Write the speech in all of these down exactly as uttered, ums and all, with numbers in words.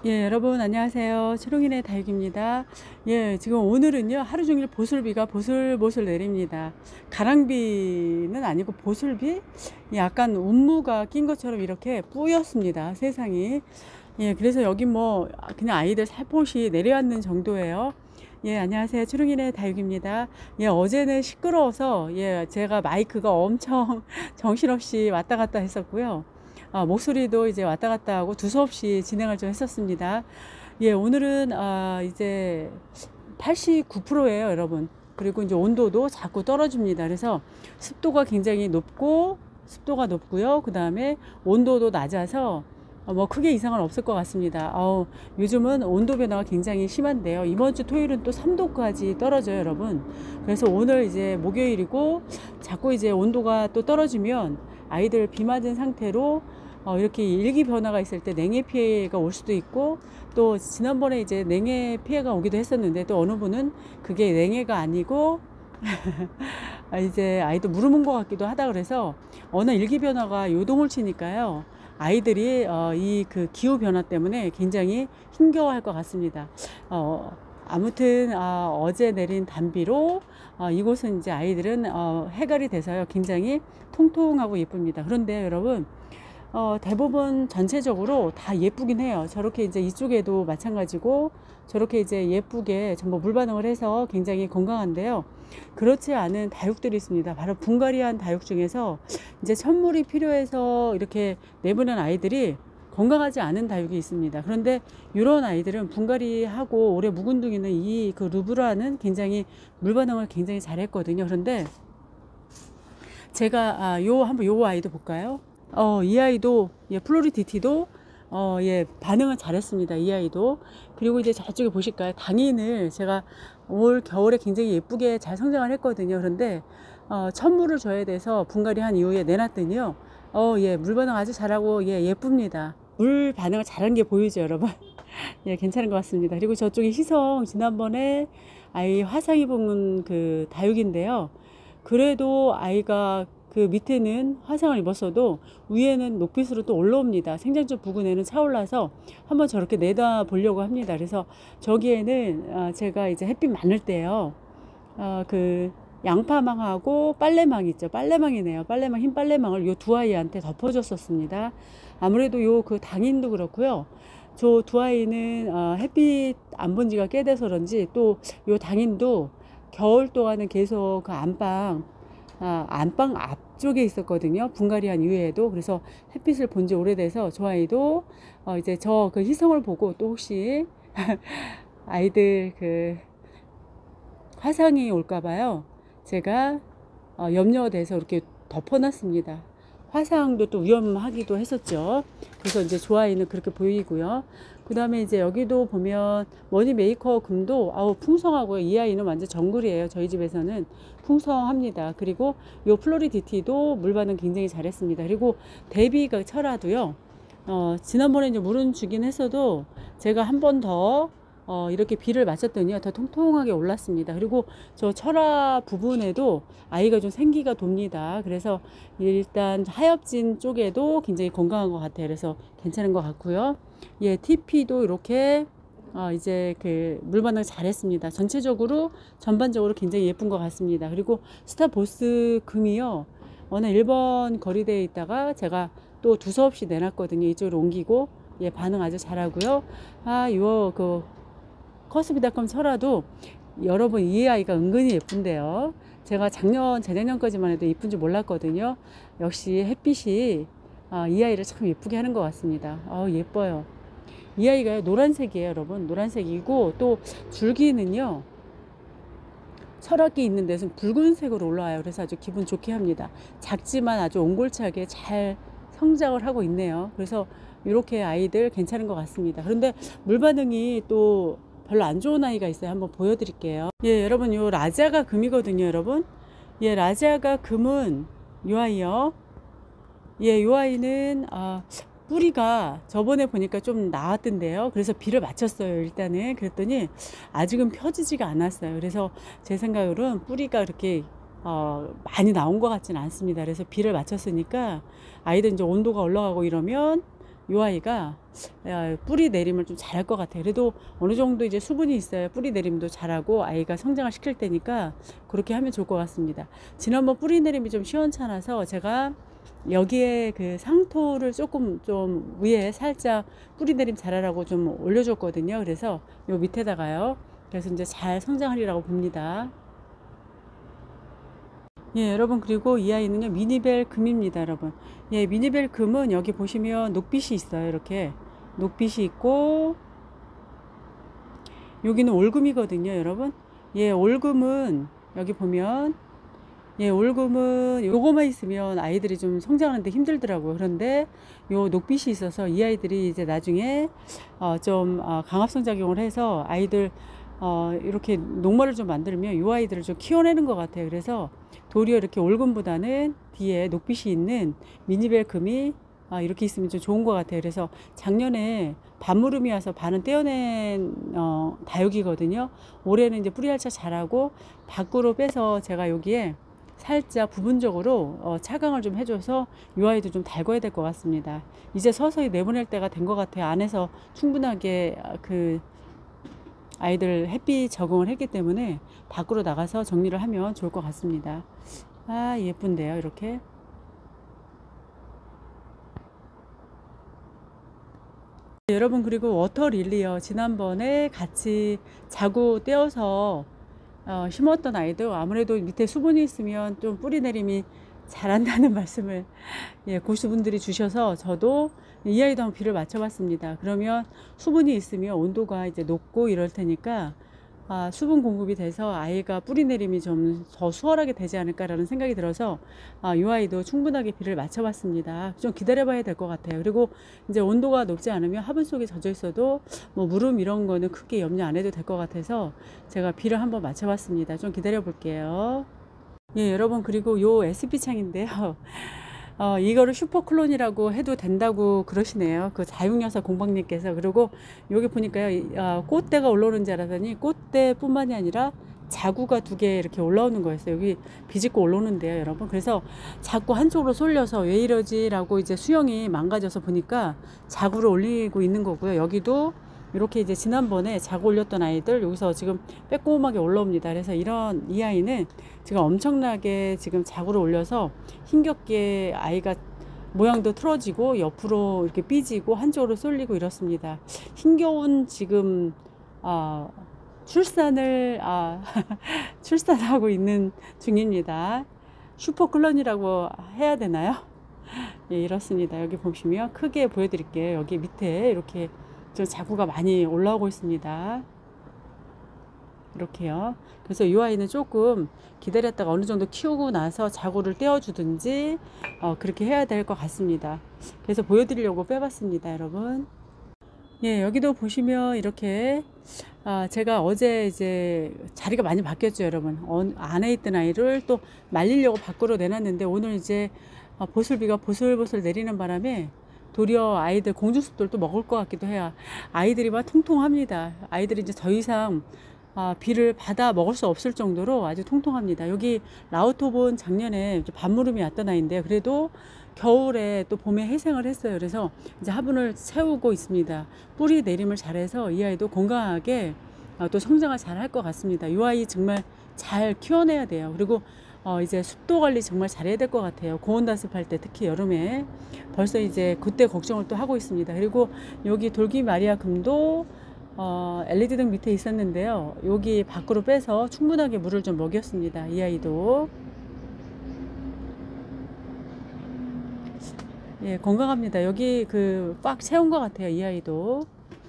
예, 여러분 안녕하세요. 초롱이네 다육입니다. 예, 지금 오늘은요 하루 종일 보슬비가 보슬보슬 내립니다. 가랑비는 아니고 보슬비? 약간 운무가 낀 것처럼 이렇게 뿌였습니다. 세상이. 예, 그래서 여기 뭐 그냥 아이들 살포시 내려앉는 정도예요. 예, 안녕하세요. 초롱이네 다육입니다. 예, 어제는 시끄러워서 예, 제가 마이크가 엄청 정신없이 왔다 갔다 했었고요. 아, 목소리도 이제 왔다 갔다 하고 두서없이 진행을 좀 했었습니다. 예, 오늘은 아, 이제 팔십구 퍼센트예요, 여러분. 그리고 이제 온도도 자꾸 떨어집니다. 그래서 습도가 굉장히 높고 습도가 높고요. 그 다음에 온도도 낮아서 어, 뭐 크게 이상은 없을 것 같습니다. 어, 요즘은 온도 변화가 굉장히 심한데요. 이번 주 토요일은 또 삼 도까지 떨어져요, 여러분. 그래서 오늘 이제 목요일이고 자꾸 이제 온도가 또 떨어지면 아이들 비 맞은 상태로 어, 이렇게 일기 변화가 있을 때 냉해 피해가 올 수도 있고, 또 지난번에 이제 냉해 피해가 오기도 했었는데 또 어느 분은 그게 냉해가 아니고 아, 이제 아이도 물어본 것 같기도 하다. 그래서 어느 일기 변화가 요동을 치니까요, 아이들이 어, 이 그 기후 변화 때문에 굉장히 힘겨워할 것 같습니다. 어, 아무튼 아, 어제 내린 단비로 어, 이곳은 이제 아이들은 어, 해갈이 돼서요 굉장히 통통하고 예쁩니다. 그런데 여러분, 어, 대부분 전체적으로 다 예쁘긴 해요. 저렇게 이제 이쪽에도 마찬가지고 저렇게 이제 예쁘게 전부 물 반응을 해서 굉장히 건강한데요. 그렇지 않은 다육들이 있습니다. 바로 분갈이한 다육 중에서 이제 천물이 필요해서 이렇게 내보낸 아이들이 건강하지 않은 다육이 있습니다. 그런데 이런 아이들은 분갈이하고 올해 묵은둥이는 이 그 루브라는 굉장히 물 반응을 굉장히 잘했거든요. 그런데 제가 아, 요 한번 요 아이도 볼까요? 어, 이 아이도 예, 플로리디티도 어, 예, 반응은 잘했습니다. 이 아이도. 그리고 이제 저쪽에 보실까요? 당인을 제가 올 겨울에 굉장히 예쁘게 잘 성장을 했거든요. 그런데 어, 천물을 줘야 돼서 분갈이 한 이후에 내놨더니요. 어, 예, 물 반응 아주 잘하고 예, 예쁩니다. 물 반응을 잘한 게 보이죠, 여러분? 예, 괜찮은 것 같습니다. 그리고 저쪽에 희성 지난번에 아이 화상 입은 그 다육인데요. 그래도 아이가 그 밑에는 화상을 입었어도 위에는 녹빛으로 또 올라옵니다. 생장점 부근에는 차올라서 한번 저렇게 내다 보려고 합니다. 그래서 저기에는 제가 이제 햇빛 많을 때요, 어, 그 양파망하고 빨래망 있죠. 빨래망이네요. 빨래망, 흰 빨래망을 요 두 아이한테 덮어줬었습니다. 아무래도 요 그 당인도 그렇고요. 저 두 아이는 어, 햇빛 안 본 지가 꽤 돼서 그런지 또 요 당인도 겨울 동안은 계속 그 안방 아, 안방 앞쪽에 있었거든요. 분갈이한 이후에도. 그래서 햇빛을 본 지 오래돼서 저 아이도 어, 이제 저 그 희성을 보고 또 혹시 아이들 그 화상이 올까봐요. 제가 어, 염려돼서 이렇게 덮어놨습니다. 화상도 또 위험하기도 했었죠. 그래서 이제 좋아이는 그렇게 보이고요. 그 다음에 이제 여기도 보면 머니 메이커 금도 아우 풍성하고요. 이 아이는 완전 정글이에요. 저희 집에서는 풍성합니다. 그리고 요 플로리디티도 물 반응 굉장히 잘했습니다. 그리고 데비가 철화도요. 어, 지난번에 이제 물은 주긴 했어도 제가 한 번 더 어, 이렇게 비를 맞췄더니요 더 통통하게 올랐습니다. 그리고 저 철화 부분에도 아이가 좀 생기가 돕니다. 그래서 일단 하엽진 쪽에도 굉장히 건강한 것 같아요. 그래서 괜찮은 것 같고요. 예, 티피도 이렇게 어, 이제 그 물반응 잘했습니다. 전체적으로 전반적으로 굉장히 예쁜 것 같습니다. 그리고 스타보스 금이요, 어느 일 번 거리대에 있다가 제가 또 두서없이 내놨거든요. 이쪽으로 옮기고 예, 반응 아주 잘하고요. 아, 이거 그 커스비닷컴 철화도 여러분 이 아이가 은근히 예쁜데요. 제가 작년 재작년까지만 해도 예쁜 줄 몰랐거든요. 역시 햇빛이 아, 이 아이를 참 예쁘게 하는 것 같습니다. 아, 예뻐요. 이 아이가 노란색이에요, 여러분. 노란색이고 또 줄기는요 철학기 있는 데서는 붉은색으로 올라와요. 그래서 아주 기분 좋게 합니다. 작지만 아주 옹골차게 잘 성장을 하고 있네요. 그래서 이렇게 아이들 괜찮은 것 같습니다. 그런데 물 반응이 또 별로 안 좋은 아이가 있어요. 한번 보여드릴게요. 예, 여러분, 요 라자가 금이거든요, 여러분. 예, 라자가 금은 요 아이요. 예, 요 아이는 아, 뿌리가 저번에 보니까 좀 나왔던데요. 그래서 비를 맞췄어요, 일단은. 그랬더니 아직은 펴지지가 않았어요. 그래서 제 생각으로는 뿌리가 그렇게 어, 많이 나온 것 같지는 않습니다. 그래서 비를 맞췄으니까 아이들 이제 온도가 올라가고 이러면 이 아이가 뿌리 내림을 좀 잘할 것 같아요. 그래도 어느 정도 이제 수분이 있어야 뿌리 내림도 잘하고 아이가 성장을 시킬 때니까 그렇게 하면 좋을 것 같습니다. 지난번 뿌리 내림이 좀 시원찮아서 제가 여기에 그 상토를 조금 좀 위에 살짝 뿌리 내림 잘하라고 좀 올려줬거든요. 그래서 요 밑에다가요. 그래서 이제 잘 성장하리라고 봅니다. 예, 여러분, 그리고 이 아이는요, 미니벨 금입니다, 여러분. 예, 미니벨 금은 여기 보시면 녹빛이 있어요, 이렇게. 녹빛이 있고, 여기는 올금이거든요, 여러분. 예, 올금은, 여기 보면, 예, 올금은 요거만 있으면 아이들이 좀 성장하는데 힘들더라고요. 그런데 요 녹빛이 있어서 이 아이들이 이제 나중에, 어, 좀, 어, 강압성 작용을 해서 아이들, 어, 이렇게 녹말을 좀 만들면 이 아이들을 좀 키워내는 것 같아요. 그래서 도리어 이렇게 올금보다는 뒤에 녹빛이 있는 미니벨 금이 아, 이렇게 있으면 좀 좋은 것 같아요. 그래서 작년에 반무름이 와서 반은 떼어낸 어, 다육이거든요. 올해는 이제 뿌리 할차 잘하고 밖으로 빼서 제가 여기에 살짝 부분적으로 어, 차강을 좀 해줘서 이 아이도 좀 달궈야 될 것 같습니다. 이제 서서히 내보낼 때가 된 것 같아요. 안에서 충분하게 그 아이들 햇빛 적응을 했기 때문에 밖으로 나가서 정리를 하면 좋을 것 같습니다. 아, 예쁜데요, 이렇게. 여러분, 그리고 워터 릴리요. 지난번에 같이 자구 떼어서 어, 심었던 아이도 아무래도 밑에 수분이 있으면 좀 뿌리 내림이 잘한다는 말씀을 예, 고수분들이 주셔서 저도 이 아이도 한번 비를 맞춰봤습니다. 그러면 수분이 있으면 온도가 이제 높고 이럴 테니까 아, 수분 공급이 돼서 아이가 뿌리 내림이 좀 더 수월하게 되지 않을까라는 생각이 들어서 아, 이 아이도 충분하게 비를 맞춰봤습니다. 좀 기다려봐야 될 것 같아요. 그리고 이제 온도가 높지 않으면 화분 속에 젖어 있어도 뭐 무름 이런 거는 크게 염려 안 해도 될 것 같아서 제가 비를 한번 맞춰봤습니다. 좀 기다려 볼게요. 예, 여러분, 그리고 요 에스피 창인데요. 어, 이거를 슈퍼클론이라고 해도 된다고 그러시네요. 그 자육여사 공방님께서. 그리고 여기 보니까요, 어, 꽃대가 올라오는 줄 알았더니 꽃대뿐만이 아니라 자구가 두 개 이렇게 올라오는 거였어요. 여기 비집고 올라오는데요, 여러분. 그래서 자꾸 한쪽으로 쏠려서 왜 이러지라고 이제 수영이 망가져서 보니까 자구를 올리고 있는 거고요. 여기도 이렇게 이제 지난번에 자고 올렸던 아이들 여기서 지금 빼꼼하게 올라옵니다. 그래서 이런 이 아이는 지금 엄청나게 지금 자구를 올려서 힘겹게 아이가 모양도 틀어지고 옆으로 이렇게 삐지고 한쪽으로 쏠리고 이렇습니다. 힘겨운 지금 아, 출산을 아, 출산하고 있는 중입니다. 슈퍼클론이라고 해야 되나요? 예, 이렇습니다. 여기 보시면 크게 보여드릴게요. 여기 밑에 이렇게 저 자구가 많이 올라오고 있습니다. 이렇게요. 그래서 이 아이는 조금 기다렸다가 어느 정도 키우고 나서 자구를 떼어주든지 어, 그렇게 해야 될 것 같습니다. 그래서 보여드리려고 빼봤습니다, 여러분. 예, 여기도 보시면 이렇게 아, 제가 어제 이제 자리가 많이 바뀌었죠, 여러분. 어, 안에 있던 아이를 또 말리려고 밖으로 내놨는데 오늘 이제 어, 보슬비가 보슬보슬 내리는 바람에 도리어 아이들 공주숲들도 먹을 것 같기도 해요. 아이들이 막 통통합니다. 아이들이 이제 더 이상 아, 비를 받아 먹을 수 없을 정도로 아주 통통합니다. 여기 라우토본 작년에 반무름이 왔던 아이인데 그래도 겨울에 또 봄에 해생을 했어요. 그래서 이제 화분을 채우고 있습니다. 뿌리 내림을 잘해서 이 아이도 건강하게 어, 또 성장을 잘 할 것 같습니다. 이 아이 정말 잘 키워내야 돼요. 그리고 어, 이제 습도 관리 정말 잘해야 될 것 같아요. 고온 다습할 때 특히 여름에 벌써 이제 그때 걱정을 또 하고 있습니다. 그리고 여기 돌기 마리아 금도 어, 엘이디 등 밑에 있었는데요. 여기 밖으로 빼서 충분하게 물을 좀 먹였습니다. 이 아이도. 예, 건강합니다. 여기 그 꽉 채운 것 같아요. 이 아이도.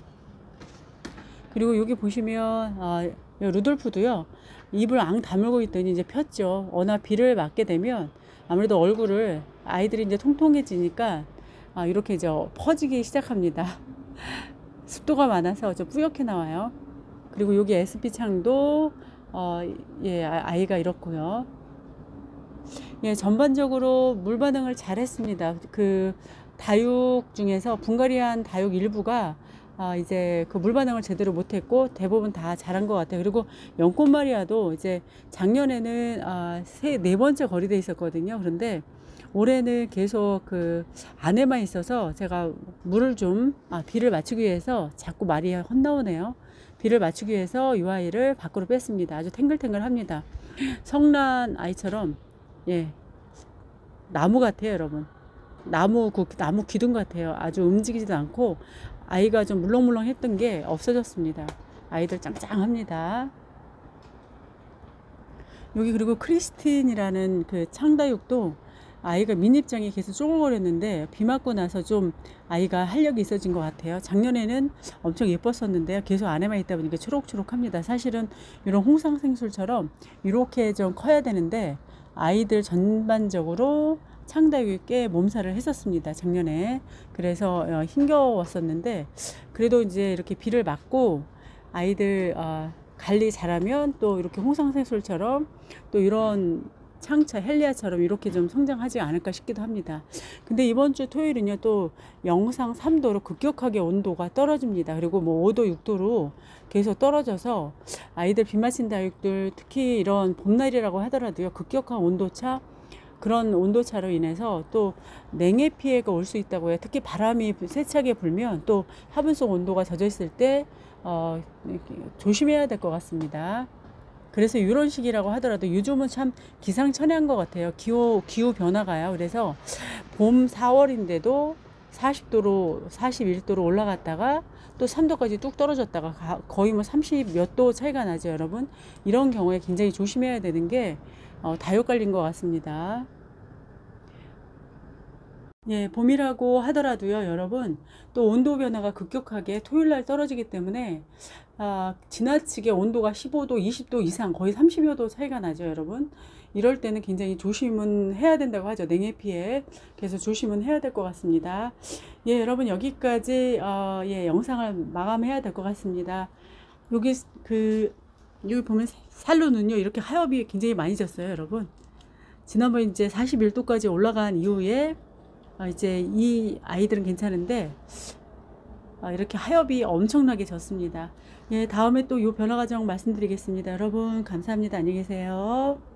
그리고 여기 보시면 아, 루돌프도요. 입을 앙 다물고 있더니 이제 폈죠. 워낙 비를 맞게 되면 아무래도 얼굴을 아이들이 이제 통통해지니까 아, 이렇게 이제 퍼지기 시작합니다. 습도가 많아서 좀 뿌옇게 나와요. 그리고 여기 에스피 창도 어, 예, 아이가 이렇고요. 예, 전반적으로 물 반응을 잘 했습니다. 그 다육 중에서 분갈이한 다육 일부가 아, 이제 그 물 반응을 제대로 못했고 대부분 다 잘한 것 같아요. 그리고 연꽃 마리아도 이제 작년에는 아, 세, 네 번째 거리돼 있었거든요. 그런데 올해는 계속 그 안에만 있어서 제가 물을 좀, 아, 비를 맞추기 위해서 자꾸 말이 헛나오네요. 비를 맞추기 위해서 이 아이를 밖으로 뺐습니다. 아주 탱글탱글합니다. 성난 아이처럼, 예, 나무 같아요, 여러분. 나무, 그, 나무 기둥 같아요. 아주 움직이지도 않고, 아이가 좀 물렁물렁 했던 게 없어졌습니다. 아이들 짱짱합니다. 여기 그리고 크리스틴이라는 그 창다육도 아이가 민입장이 계속 쪼글거렸는데 비 맞고 나서 좀 아이가 활력이 있어진 것 같아요. 작년에는 엄청 예뻤었는데요. 계속 안에만 있다 보니까 초록초록합니다. 사실은 이런 홍상생술처럼 이렇게 좀 커야 되는데 아이들 전반적으로 창다육이 꽤 몸살을 했었습니다. 작년에. 그래서 어, 힘겨웠었는데 그래도 이제 이렇게 비를 맞고 아이들 어, 관리 잘하면 또 이렇게 홍상생술처럼 또 이런 창차 헬리아처럼 이렇게 좀 성장하지 않을까 싶기도 합니다. 근데 이번 주 토요일은요 또 영상 삼 도로 급격하게 온도가 떨어집니다. 그리고 뭐 오 도 육 도로 계속 떨어져서 아이들 비 맞힌 다육들 특히 이런 봄날이라고 하더라도요 급격한 온도차 그런 온도차로 인해서 또 냉해 피해가 올 수 있다고 해요. 특히 바람이 세차게 불면 또 화분 속 온도가 젖어 있을 때 어, 조심해야 될 것 같습니다. 그래서 이런 식이라고 하더라도 요즘은 참 기상천외한 것 같아요. 기후, 기후 변화가요. 그래서 봄 사월인데도 사십 도로, 사십일 도로 올라갔다가 또 삼 도까지 뚝 떨어졌다가 거의 뭐 삼십 몇 도 차이가 나죠, 여러분. 이런 경우에 굉장히 조심해야 되는 게 어, 다육관리인 것 같습니다. 예, 봄이라고 하더라도요, 여러분, 또 온도 변화가 급격하게 토요일 날 떨어지기 때문에, 아, 지나치게 온도가 십오 도, 이십 도 이상, 거의 삼십여 도 차이가 나죠, 여러분. 이럴 때는 굉장히 조심은 해야 된다고 하죠, 냉해 피해. 그래서 조심은 해야 될 것 같습니다. 예, 여러분, 여기까지, 어, 예, 영상을 마감해야 될 것 같습니다. 여기, 그, 여기 보면 살로는요, 이렇게 하엽이 굉장히 많이 졌어요, 여러분. 지난번 이제 사십일 도까지 올라간 이후에, 어, 이제 이 아이들은 괜찮은데 어, 이렇게 하엽이 엄청나게 졌습니다. 예, 다음에 또 이 변화 과정 말씀드리겠습니다. 여러분 감사합니다. 안녕히 계세요.